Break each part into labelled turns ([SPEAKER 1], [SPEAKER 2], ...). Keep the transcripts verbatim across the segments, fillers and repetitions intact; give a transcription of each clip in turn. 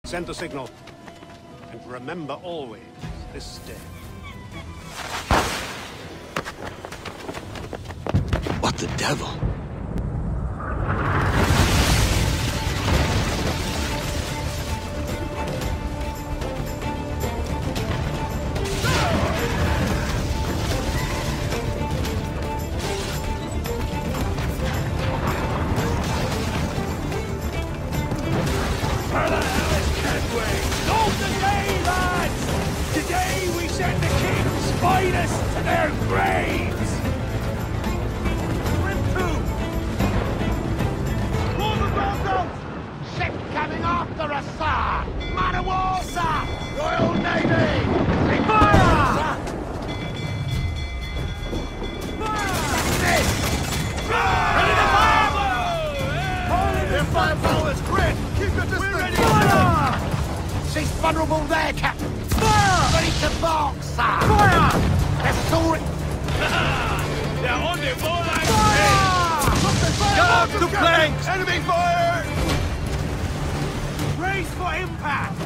[SPEAKER 1] Send the signal. And remember always this day.
[SPEAKER 2] What the devil?
[SPEAKER 3] Vulnerable there, Captain. Fire! Ready to bark, sir. Fire! They're soaring.
[SPEAKER 4] They're on the ball like
[SPEAKER 3] Fire!
[SPEAKER 4] Get up to planks!
[SPEAKER 3] Enemy fire!
[SPEAKER 4] Brace for impact!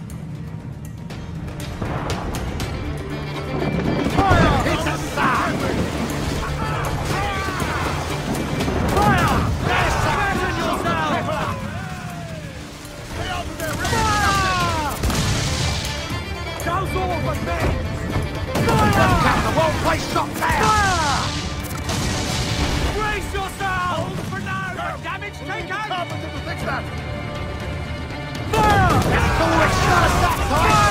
[SPEAKER 3] Fire! It's a sir! Fire! There's
[SPEAKER 4] Imagine yourself!
[SPEAKER 3] Stay up there, ready!
[SPEAKER 4] Those all but me!
[SPEAKER 3] Fire! Captain, won't play shot down! Fire!
[SPEAKER 4] Brace yourselves for now! The damage taken!
[SPEAKER 3] Carpenter to fix that! Fire! That's forward shot us that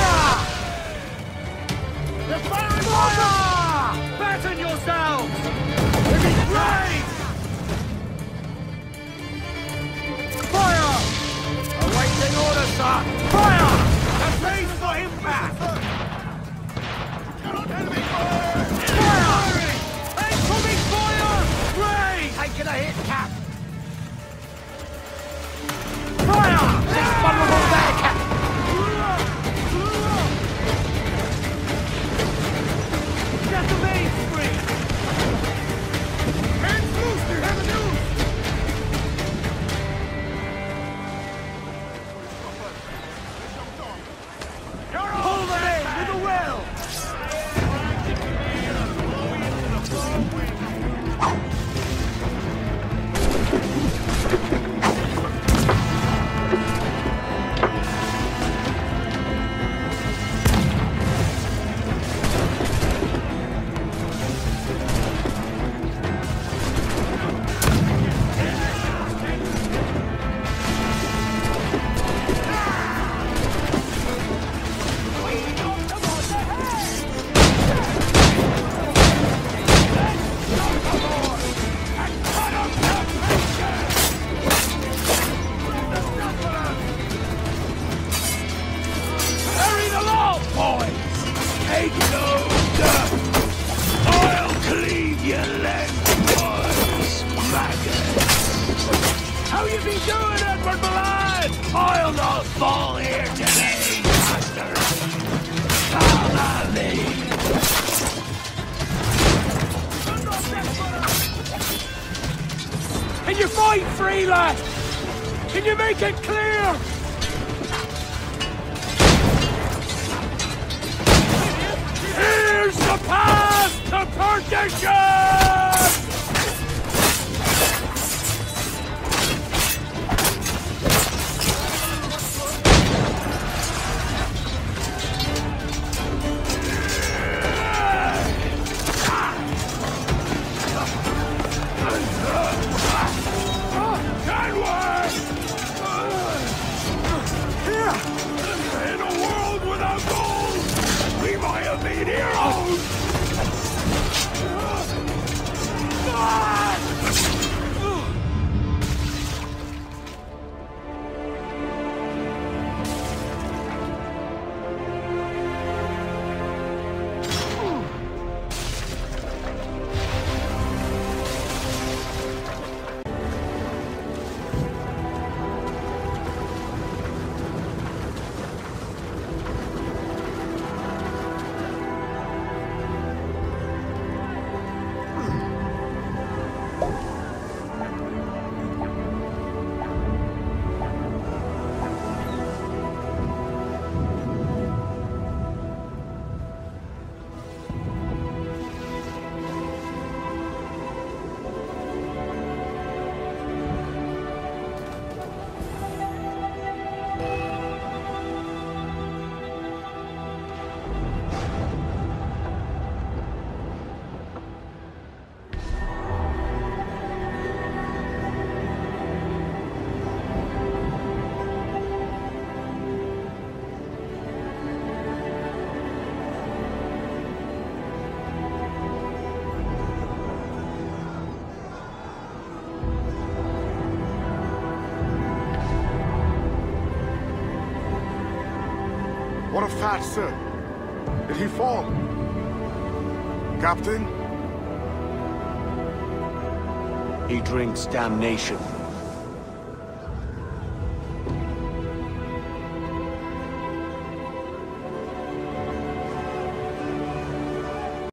[SPEAKER 3] time! They're firing water!
[SPEAKER 4] Batten yourselves!
[SPEAKER 3] Raise! Fire! Awaiting orders, sir! Fire!
[SPEAKER 4] Brace for impact!
[SPEAKER 3] Enemy fire!
[SPEAKER 4] Fire! Incoming fire! Brace!
[SPEAKER 3] Taking a hit, Cap! Fire! This vulnerable there, Cap!
[SPEAKER 4] Get the main free!
[SPEAKER 3] Hands loose! They have a news!
[SPEAKER 4] Pull them in with a will! Can you fight free, lad? Can you make it clear? Here's the path to perdition!
[SPEAKER 2] In a world without gold, we might have been heroes! What of Fat, sir? Did he fall? Captain?
[SPEAKER 1] He drinks damnation.